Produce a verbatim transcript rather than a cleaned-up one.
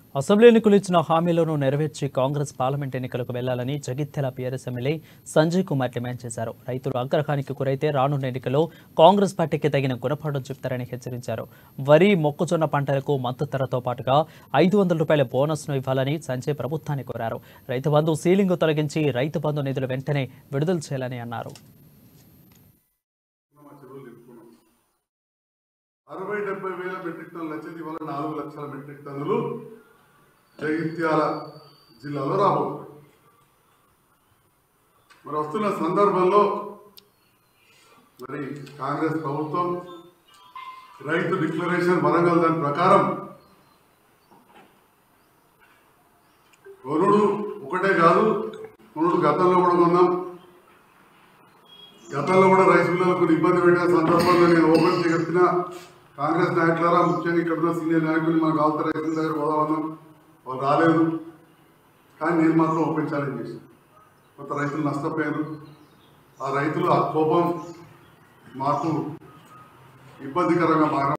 Assembly ఎన్నికలు ఇచ్చిన హామీలను నెరవేర్చి కాంగ్రెస్ పార్లమెంట్ ఎన్నికలకు వెళ్లాలని జగిత్యాల పీఆర్ఎస్ ఎమ్మెల్యే సంజయ్ కుమార్ డిమాండ్ చేశారు. రైతులు అగ్రహానికి గురైతే రానున్న ఎన్నికల్లో కాంగ్రెస్ పార్టీకి తగిన గుణపాఠం చెప్తారని హెచ్చరించారు. వరి, మొక్కజొన్న పంటలకు మద్దతు ధరతో పాటుగా ఐదు వందల రూపాయల బోనస్ను ఇవ్వాలని సంజయ్ ప్రభుత్వాన్ని కోరారు. రైతు బంధు సీలింగ్ తొలగించి రైతు బంధు నిధులు వెంటనే విడుదల చేయాలని అన్నారు. అరవై డెబ్బై వేల మెట్రిక్ టన్నులు వచ్చేది ఇవాళ నాలుగు లక్షల మెట్రిక్ టన్నులు జగిత్యాల జిల్లాలో రాబోతుంది. మరి వస్తున్న సందర్భంలో మరి కాంగ్రెస్ ప్రభుత్వం రైతు డిక్లరేషన్ వరంగల్ దాని ప్రకారం కొనుడు ఒకటే కాదు, కొనుడు గతంలో కూడా కొన్నాం. గతంలో కూడా రైతు పిల్లలకు కొన్ని ఇబ్బంది పెట్టిన సందర్భంలో నేను ఓపెన్ చెప్పిన కాంగ్రెస్ నాయకులారా, ముఖ్యంగా ఇక్కడ ఉన్న సీనియర్ నాయకులు మనకు అవతల రైతుల దగ్గర పోదామన్నాం, వాళ్ళు రాలేదు. కానీ నేను మాత్రం ఓపెన్ ఛాలెంజ్ చేశాను. కొంత రైతులు నష్టపోయారు. ఆ రైతులు ఆ కోపం మాకు ఇబ్బందికరంగా మార